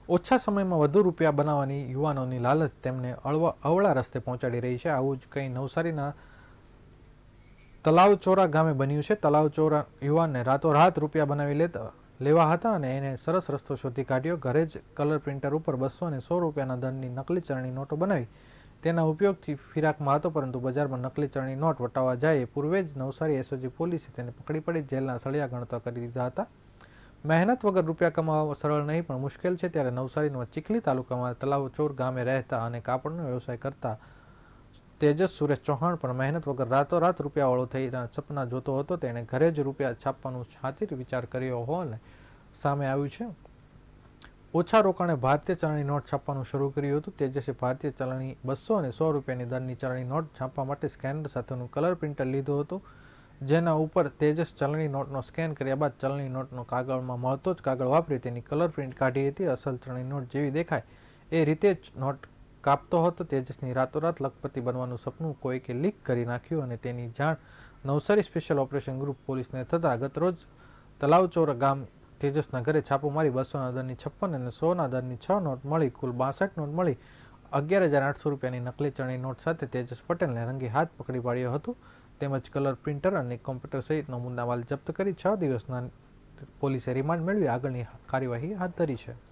ઓછા સમયમાં વધુ રૂપિયા બનાવવાની યુવાનોની લાલચ તેમને અવળા રસ્તે પહોંચાડી રહી છે. આવું જ કંઈ નવસારીના તલાવચોરા ગામે બન્યું છે. તલાવચોરા યુવાનને રાતોરાત રૂપિયા બનાવી લેવા હતા અને એને સરસ રસ્તો શોધી કાઢ્યો. ઘરે જ કલર પ્રિન્ટર ઉપર 200 અને 100 રૂપિયાના દરની નકલી ચલણી નોટો બનાવી તેના ઉપયોગથી ફિરાકમાં હતો, પરંતુ બજારમાં નકલી ચલણી નોટ વટાવવા જાય એ પૂર્વે જ નવસારી એસઓજી પોલીસે તેને પકડી પડી જેલના સળિયા ગણતા કરી દીધા હતા. મહેનત વગર રૂપિયા કમાવવા સરળ નહીં પણ મુશ્કેલ છે, ત્યારે નવસારીના ચીખલી તાલુકામાં તલાવચોર ગામે રહેતા અને કાપડનો વ્યવસાય કરતા તેજસ સુરેશ ચૌહાણ પણ મહેનત વગર રાતોરાત રૂપિયાવાળો થઈને સપના જોતો હતો. તેણે ઘરે જ રૂપિયા છાપવાનું શાतिर વિચાર કર્યો હોવાને સામે આવ્યું છે. ઓછા રોકાણે ભારતીય ચલણી નોટ છાપવાનું શરૂ કર્યું હતું. તેજસે ભારતીય ચલણી 200 અને 100 રૂપિયાની દરની ચલણી નોટ છાપવા માટે સ્કેનર સાથેનું કલર પ્રિન્ટર લીધું હતું, જેના ઉપર તેજસ ચલણી નોટનો સ્કેન કર્યા બાદ ચલણી નોટનો કાગળમાં મળતો જ કાગળ વાપરી તેની કલર પ્રિન્ટ કાઢી હતી. અસલ ચલણી નોટ જેવી દેખાય એ રીતે જ નોટ કાપતો હતો. તેજસની રાતોરાત લખપતિ બનવાનું સપનું કોઈકે લીક કરી નાખ્યું અને તેની જાણ નવસારી સ્પેશિયલ ઓપરેશન ગ્રુપ પોલીસને થતાં ગતરોજ તલાવચોર ગામ તેજસના ઘરે છાપો મારી 200ના દરની 56 અને 100ના દરની 6 નોટ મળી કુલ 62 નોટ મળી 11,800 રૂપિયાની નકલી ચલણી નોટ સાથે તેજસ પટેલને રંગે હાથ પકડી પાડ્યો હતો. તેમજ કલર પ્રિન્ટર અને કોમ્પ્યુટર સહિતનો મુદ્દામાલ જપ્ત કરી 6 દિવસના પોલીસે રિમાન્ડ મેળવી આગળની કાર્યવાહી હાથ ધરી છે.